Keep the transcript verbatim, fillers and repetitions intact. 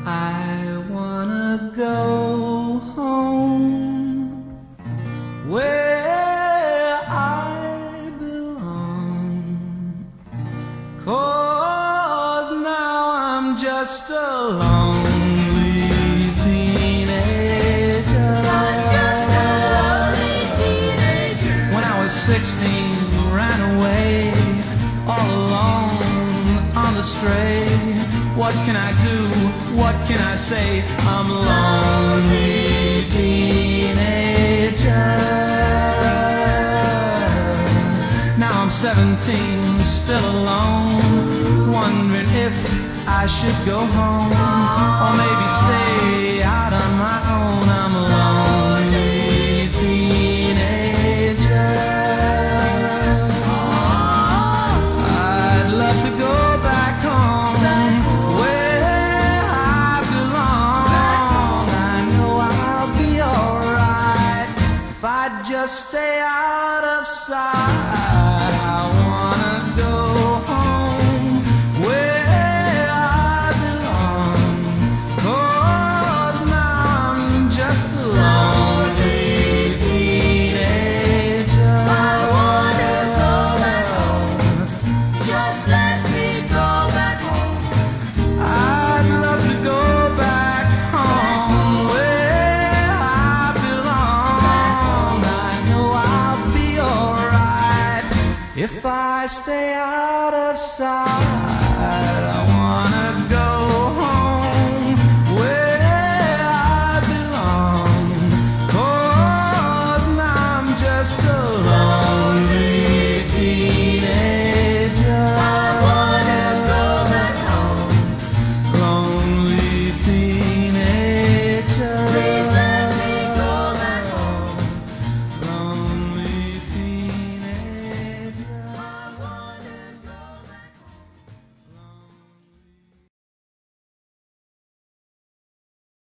I wanna go home where I belong, 'cause now I'm just a lonely teenager. I'm just a lonely teenager. When I was sixteen, ran away all alone on the stray. What can I do? What can I say? I'm a lonely teenager. Now I'm seventeen, still alone, wondering if I should go home or maybe stay out on my own. I'm a lonely teenager. I'd love to go back home where I belong. I know I'll be alright if I just stay out of sight. I wanna go home where I belong, 'cause now I'm just a lonely teenager. I wanna go back home. Just let me go back home. I'd love to go back home where I belong. I know I'll be alright if I stay out of sight. I